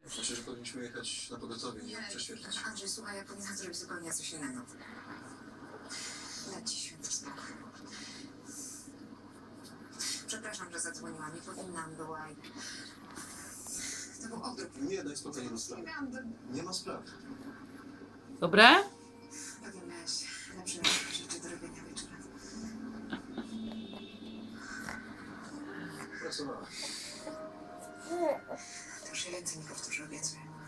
Myślę, że powinniśmy jechać na pogotowie, nie prześwietlać. Andrzej, słuchaj, ja powinnam zrobić zupełnie coś innego. Dać ci święty spokój. Przepraszam, że zadzwoniłam. Nie powinnam była. To był odruch. Nie, daj spokój, nie ma sprawy. Nie ma sprawy. Dobre? Pewnie miałeś lepsze rzeczy do robienia wieczorem. Pracowała. To już się więcej nie powtórzę, obiecuję.